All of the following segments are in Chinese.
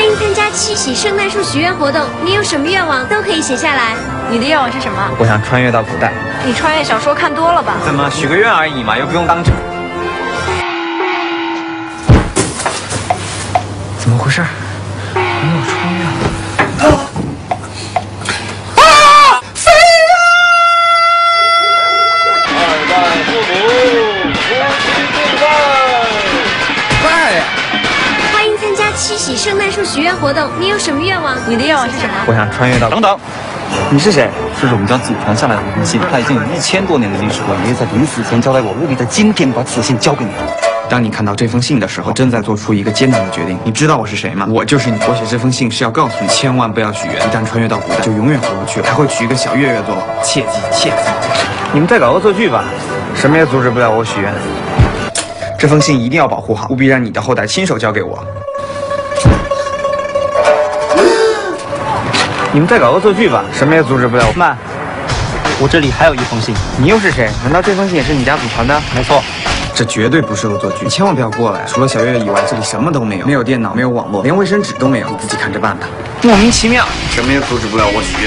迎参加七喜圣诞树许愿活动，你有什么愿望都可以写下来。 你的愿望是什么？ 我想穿越到古代。 你穿越小说看多了吧？ 怎么许个愿而已嘛，又不用当真。怎么回事？没有穿越了。 飞呀！ 二代父母，夫妻共拜。 拜呀！ 欢迎参加七喜圣诞树许愿活动，你有什么愿望？ 你的愿望是什么？ 我想穿越到…… 等等， 你是谁？ 这是我们家祖传下来的一封信，它已经有1000多年的历史了。 我爷爷在临死前交代我，务必在今天把此信交给你。 当你看到这封信的时候，正在做出一个艰难的决定。你知道我是谁吗？我就是你。我写这封信是要告诉你，千万不要许愿，一旦穿越到古代，就永远回不去了。还会取一个小月月做保，切记切记。你们再搞恶作剧吧，什么也阻止不了我许愿。这封信一定要保护好，务必让你的后代亲手交给我。你们再搞恶作剧吧，什么也阻止不了我。慢， 我这里还有一封信， 你又是谁？难道这封信也是你家祖传的？ 没错。 这绝对不是恶作剧，你千万不要过来！除了小月月以外，这里什么都没有，没有电脑，没有网络，连卫生纸都没有，你自己看着办吧。莫名其妙，什么也阻止不了我许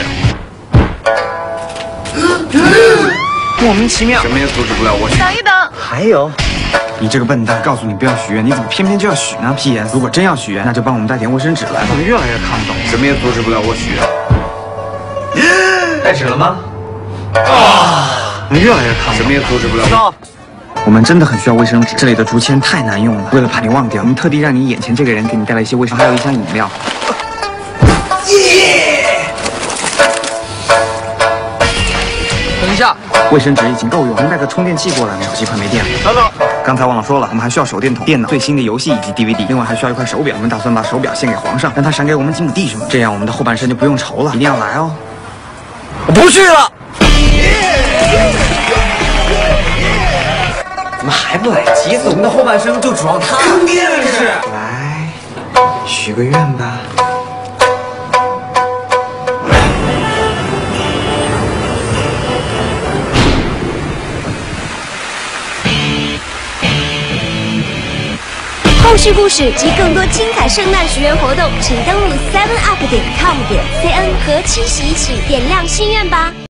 愿。莫名其妙，什么也阻止不了我许愿。 等一等， 还有，你这个笨蛋，告诉你不要许愿，你怎么偏偏就要许呢 ？PS， 如果真要许愿，那就帮我们带点卫生纸来。我们越来越看不懂，什么也阻止不了我许愿。带纸了吗？我们越来越看不懂，什么也阻止不了我。我们真的很需要卫生纸，这里的竹签太难用了。为了怕你忘掉，我们特地让你眼前这个人给你带来一些卫生，还有一箱饮料。 等一下， 卫生纸已经够用，能带个充电器过来吗？手机快没电了。 等等， 刚才忘了说了，我们还需要手电筒、电脑、最新的游戏以及 DVD， 另外还需要一块手表。我们打算把手表献给皇上，让他赏给我们几亩地什么，这样我们的后半生就不用愁了。一定要来哦！我不去了。 怎么还不来？急死我们的后半生就指望他。坑爹了是！ 来，许个愿吧。 后续故事及更多精彩圣诞许愿活动，请登录 7up.com.cn 和七喜一起点亮心愿吧。